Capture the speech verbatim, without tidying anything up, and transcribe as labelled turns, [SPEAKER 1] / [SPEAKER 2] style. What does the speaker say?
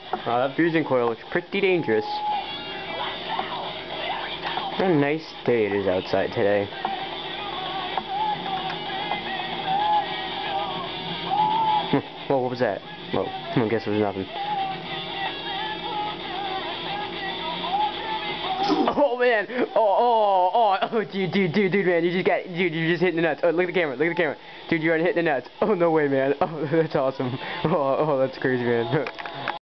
[SPEAKER 1] Uh, that fusion coil looks pretty dangerous. What a nice day it is outside today. Whoa, what was that? Whoa, I guess it was nothing. Oh man! Oh, oh, oh, oh, dude, dude, dude, dude, man, you just got, dude, you just hitting the nuts. Oh, look at the camera, look at the camera. Dude, you're hitting the nuts. Oh, no way, man. Oh, that's awesome. Oh, oh, that's crazy, man.